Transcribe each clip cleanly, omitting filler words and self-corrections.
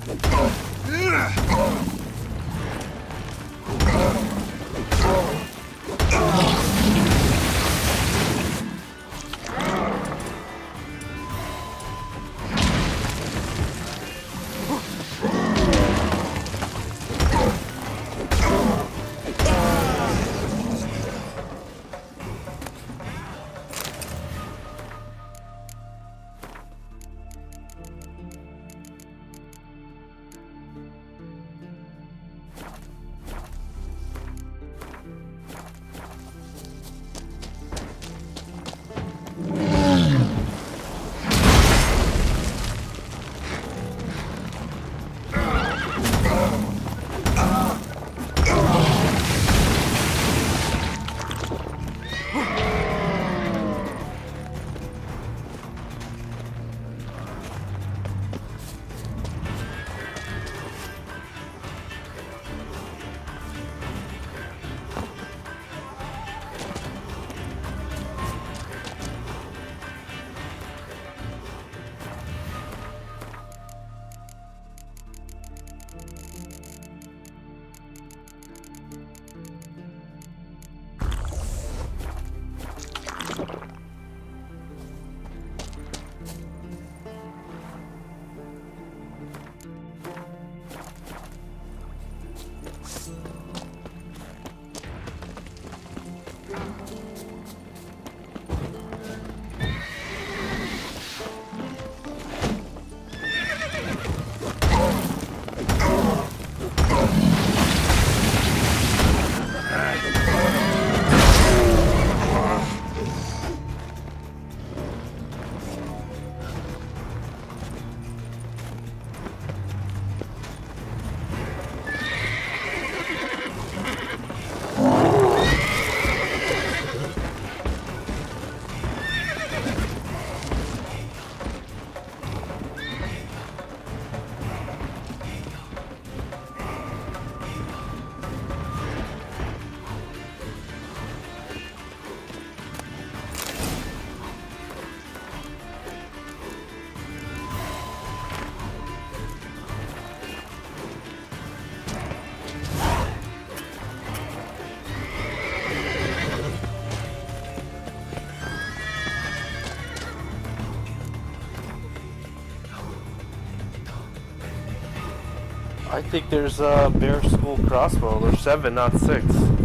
I think there's a Bear School crossbow. There's 7, not 6.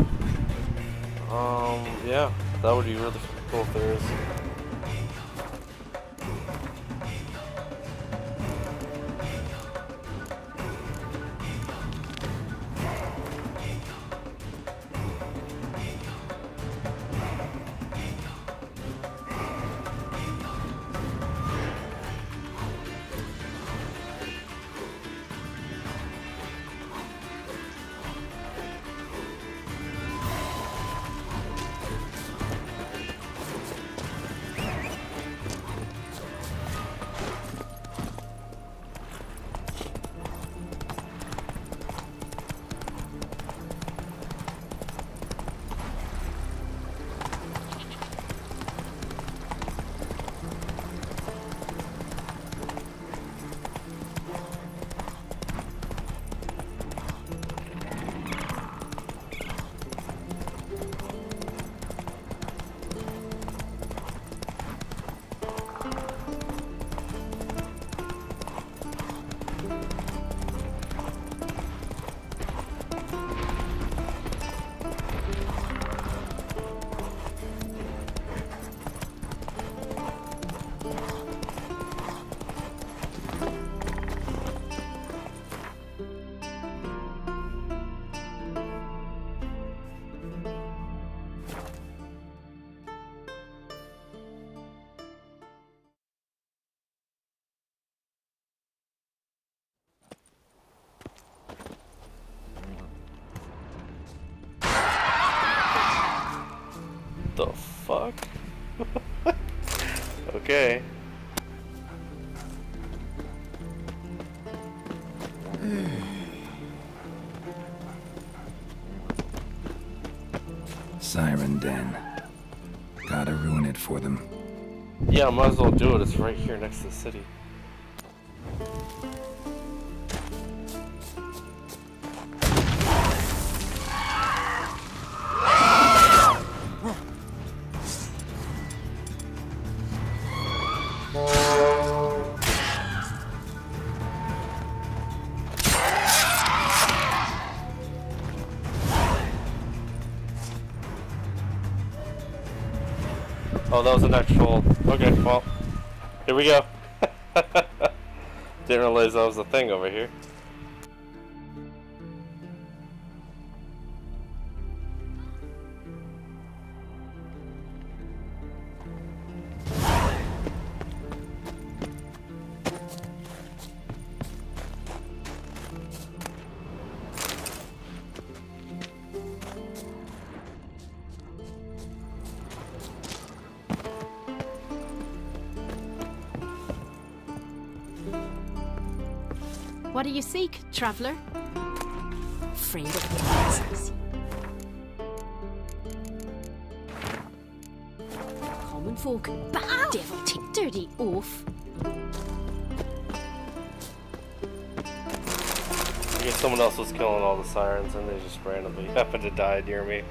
Yeah, that would be really cool if there is. The fuck? Okay. Siren Den. Gotta ruin it for them. Yeah, might as well do it. It's right here next to the city. Oh, that was an actual... Okay, well, here we go. Didn't realize that was a thing over here. What do you seek, traveller? Afraid of the answers. Common folk, bad devil, dirty oaf. I guess someone else was killing all the sirens and they just randomly happened to die near me.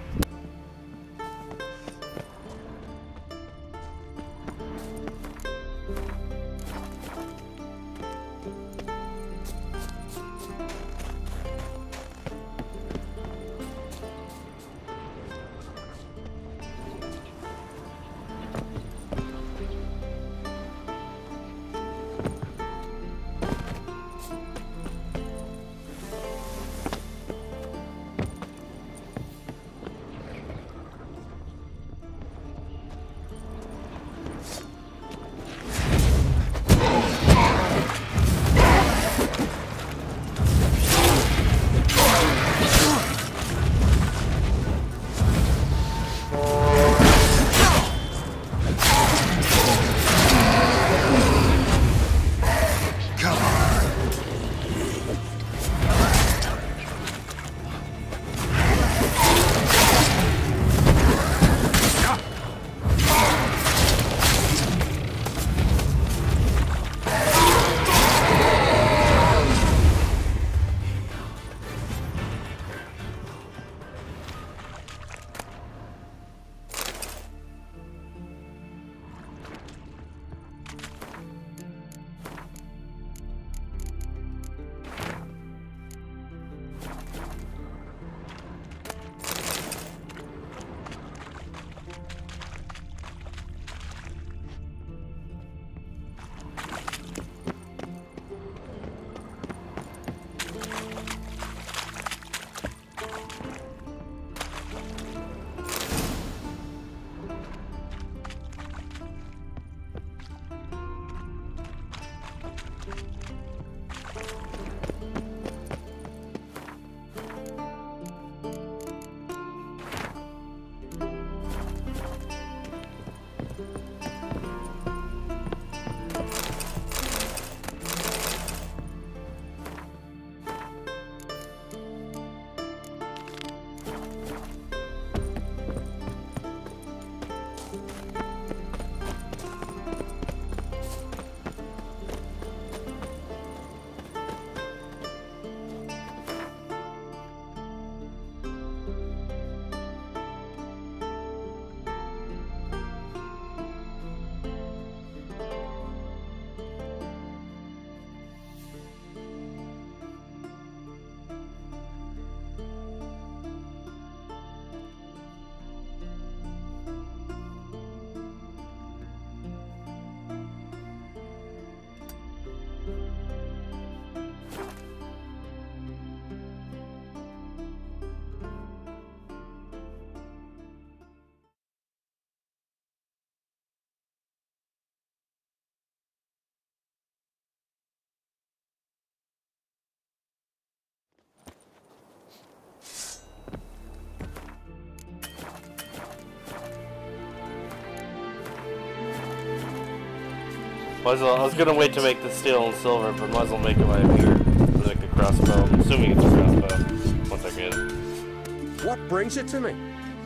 Might as well, I was gonna wait to make the steel and silver, but might as well make it my shirt. Like the crossbow. I'm assuming it's a crossbow. Once I get it. What brings it to me?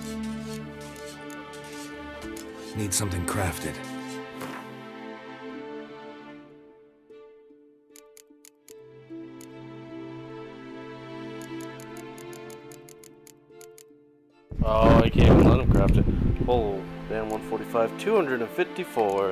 Need something crafted. Oh, I can't even let him craft it. Oh, damn, 145, 254.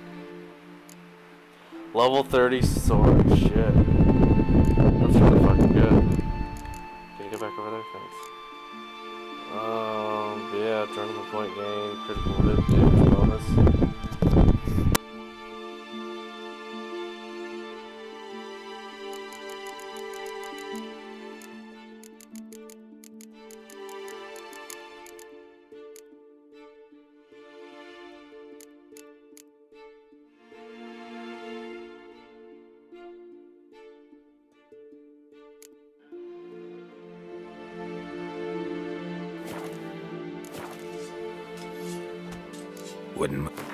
Level 30 sword, shit. That's really fucking good. Can you get back over there? Thanks. Yeah, tournament point gain, critical hit damage bonus. Wouldn't.